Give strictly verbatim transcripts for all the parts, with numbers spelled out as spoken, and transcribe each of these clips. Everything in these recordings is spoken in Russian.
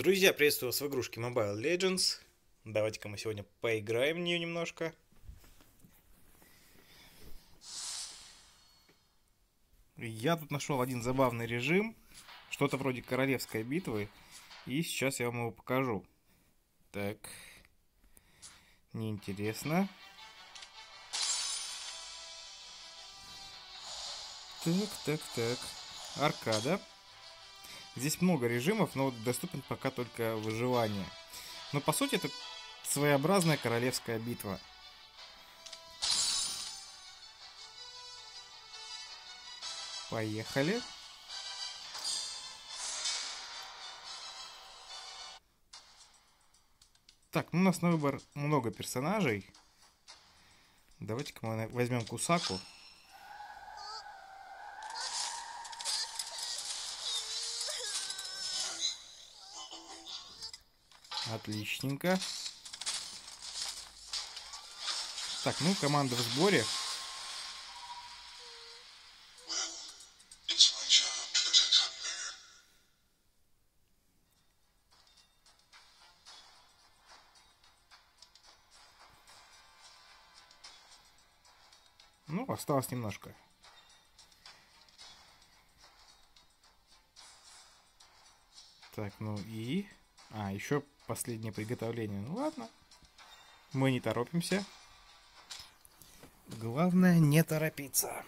Друзья, приветствую вас в игрушке Mobile Legends. Давайте-ка мы сегодня поиграем в нее немножко. Я тут нашел один забавный режим, что-то вроде королевской битвы, и сейчас я вам его покажу. Так, неинтересно. Так, так, так. Аркада. Здесь много режимов, но доступен пока только выживание. Но по сути это своеобразная королевская битва. Поехали. Так, ну у нас на выбор много персонажей. Давайте-ка мы возьмем Кусаку. Отличненько. Так, ну команда в сборе. Ну, осталось немножко. Так, ну и... А, еще последнее приготовление. Ну ладно. Мы не торопимся. Главное не торопиться.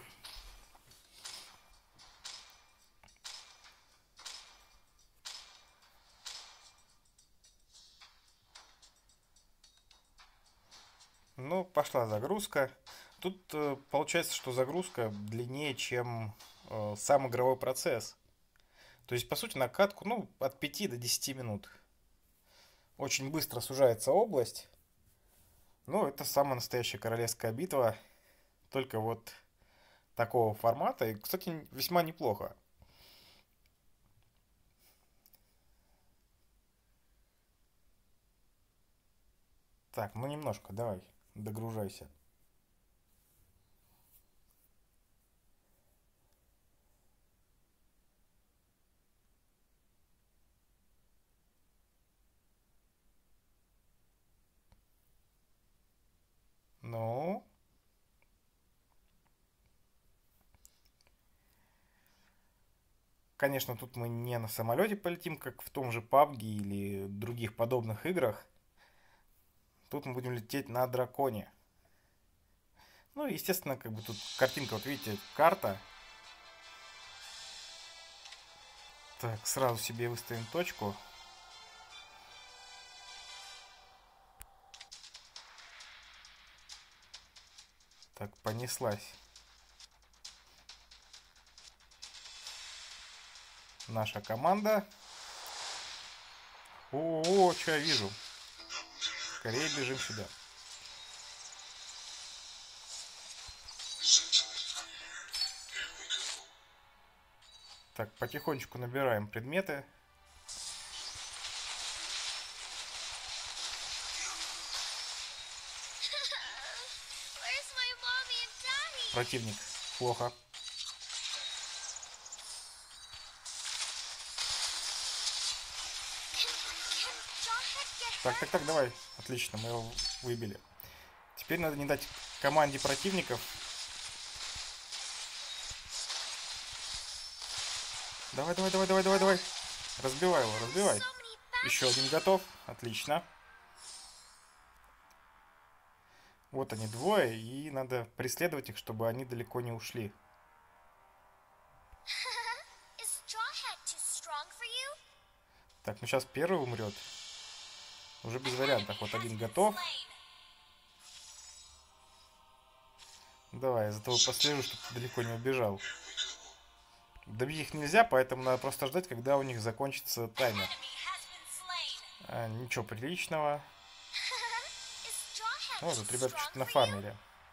Ну, пошла загрузка. Тут э, получается, что загрузка длиннее, чем э, сам игровой процесс. То есть, по сути, на катку, ну, от пяти до десяти минут. Очень быстро сужается область. Ну, это самая настоящая королевская битва. Только вот такого формата. И, кстати, весьма неплохо. Так, ну немножко, давай, догружайся. Ну, конечно, тут мы не на самолете полетим, как в том же пабге или других подобных играх. Тут мы будем лететь на драконе. Ну, естественно, как бы тут картинка, вот видите, карта. Так, сразу себе выставим точку. Так, понеслась наша команда. О, что я вижу? Скорее бежим сюда. Так, потихонечку набираем предметы. Противник. Плохо. Так, так, так, давай. Отлично, мы его выбили. Теперь надо не дать команде противников. Давай, давай, давай, давай, давай, давай. Разбивай его, разбивай. Еще один готов. Отлично. Вот они двое, и надо преследовать их, чтобы они далеко не ушли. Так, ну сейчас первый умрет. Уже без вариантов. Вот один готов. Давай, я за тобой послежу, чтобы ты далеко не убежал. Добить их нельзя, поэтому надо просто ждать, когда у них закончится таймер. А, ничего приличного. О, тут ребята что-то нафармили.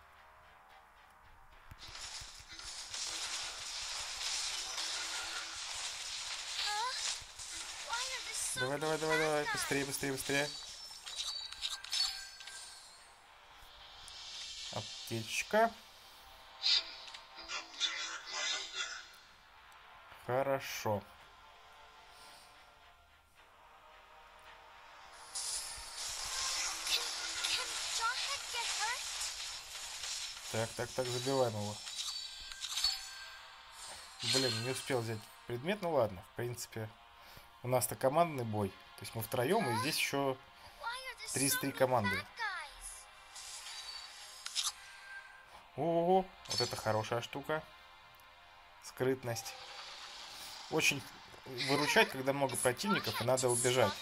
Давай, давай, давай, давай, быстрее, быстрее, быстрее. Аптечка. Хорошо. Так, так, так, забиваем его. Блин, не успел взять предмет, ну ладно, в принципе. У нас-то командный бой. То есть мы втроем, и здесь еще тридцать три команды. Ого, вот это хорошая штука. Скрытность. Очень выручать, когда много противников, и надо убежать.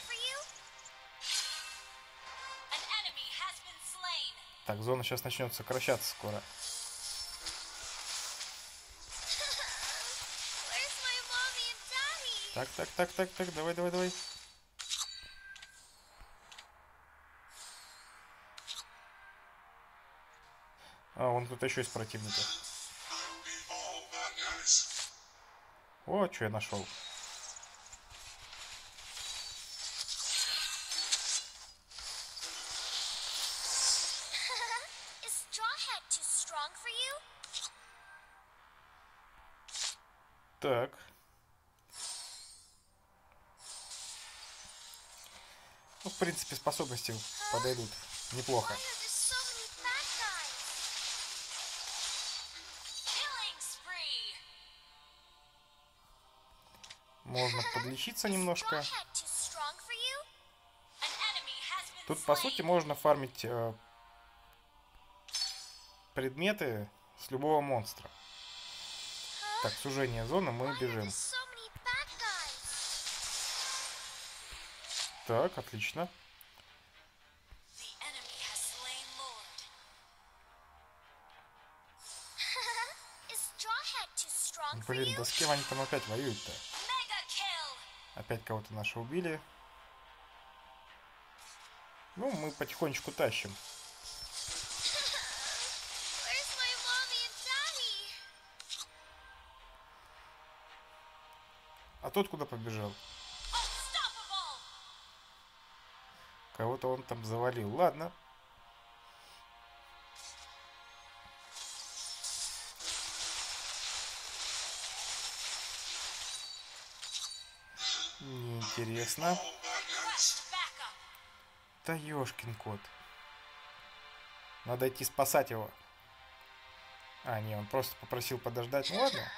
Так, зона сейчас начнет сокращаться скоро. Так, так, так, так, так, давай, давай, давай. А, вон кто-то еще из противников. О, что я нашел. Так. Ну, в принципе, способности подойдут неплохо. Можно подлечиться немножко. Тут, по сути, можно фармить э, предметы с любого монстра. Так, сужение зоны, мы бежим. Так, отлично. Блин, да с кем они там опять воюют-то? Опять кого-то нашего убили. Ну, мы потихонечку тащим. А тот куда побежал? Кого-то он там завалил. Ладно. Неинтересно. Да ёшкин кот. Надо идти спасать его. А, не, он просто попросил подождать. Ну ладно.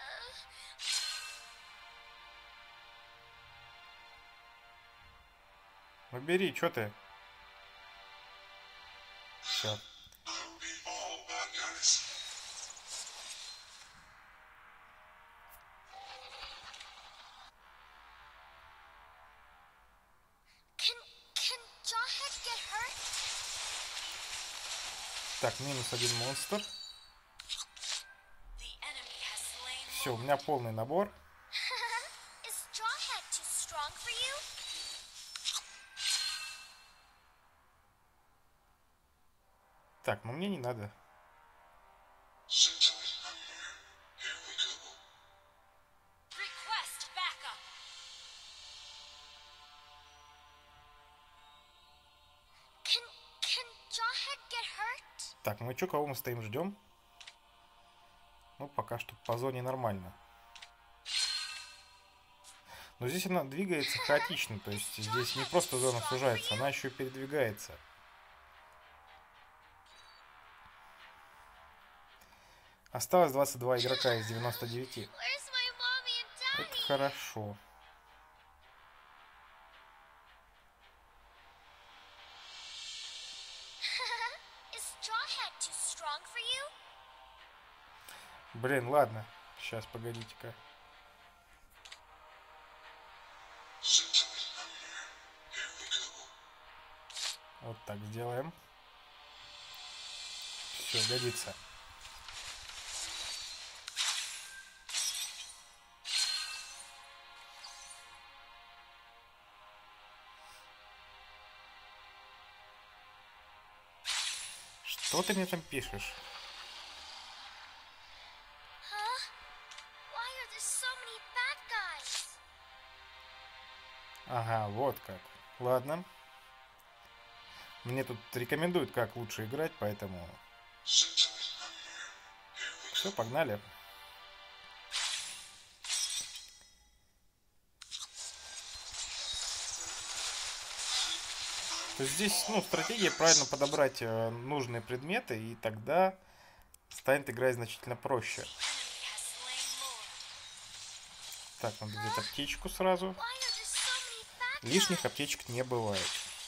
Ну бери, чё ты? Все. Так, минус один монстр. Все, у меня полный набор. Так, ну мне не надо. Так, ну и что, кого мы стоим, ждем? Ну, пока что по зоне нормально. Но здесь она двигается хаотично, то есть здесь не просто зона сужается, она еще и передвигается. Осталось двадцать два игрока из девяноста девяти. Это хорошо. Блин, ладно. Сейчас, погодите-ка. Вот так сделаем. Все, годится. Что ты мне там пишешь? Ага, вот как. Ладно. Мне тут рекомендуют, как лучше играть, поэтому... Все, погнали. То есть здесь, ну, стратегия правильно подобрать э, нужные предметы, и тогда станет играть значительно проще. Так, надо взять аптечку сразу. Лишних аптечек не бывает.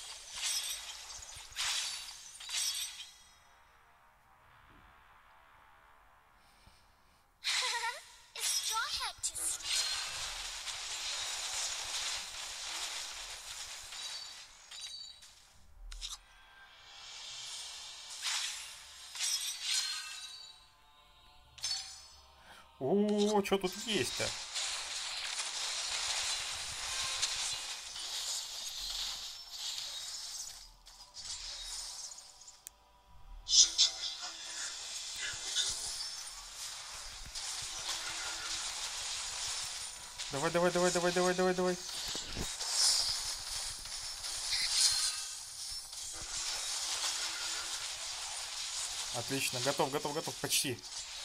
О, что тут есть-то? Давай, давай, давай, давай, давай, давай, давай. Отлично, готов, готов, готов, почти.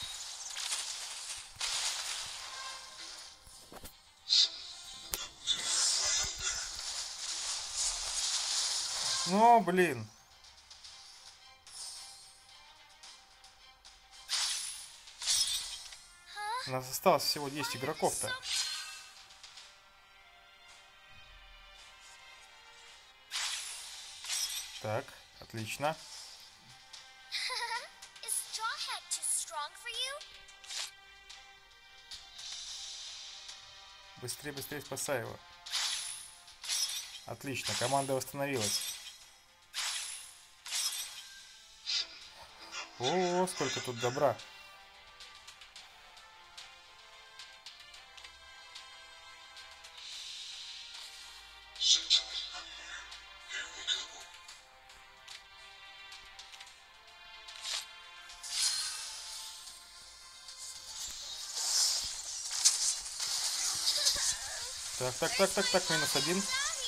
Ну, блин. У нас осталось всего десять игроков-то. Так, отлично. Быстрее, быстрее спасай его. Отлично, команда восстановилась. О, сколько тут добра. Так, так, так, так, так, минус один.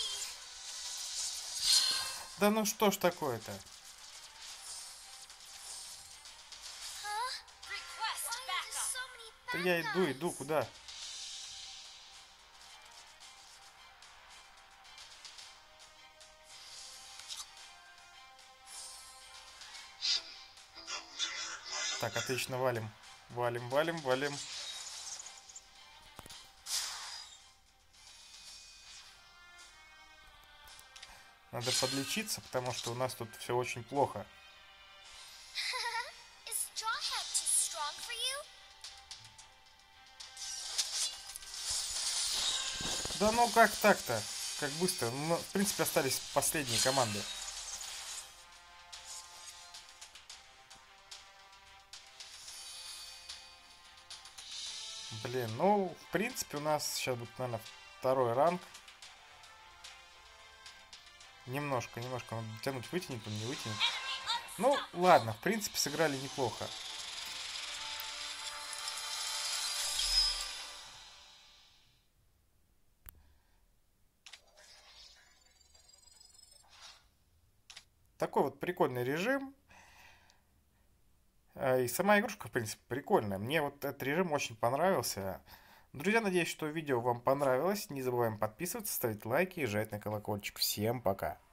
Да ну что ж такое-то? Да я иду, иду, куда? Так, отлично, валим. Валим, валим, валим. Надо подлечиться, потому что у нас тут все очень плохо. Да ну как так-то? Как быстро? Ну, в принципе, остались последние команды. Блин, ну, в принципе, у нас сейчас будет, наверное, второй ранг. Немножко, немножко надо тянуть, вытянет, он не вытянет. Ну, ладно, в принципе, сыграли неплохо. Такой вот прикольный режим. И сама игрушка, в принципе, прикольная. Мне вот этот режим очень понравился. Друзья, надеюсь, что видео вам понравилось. Не забываем подписываться, ставить лайки и жать на колокольчик. Всем пока!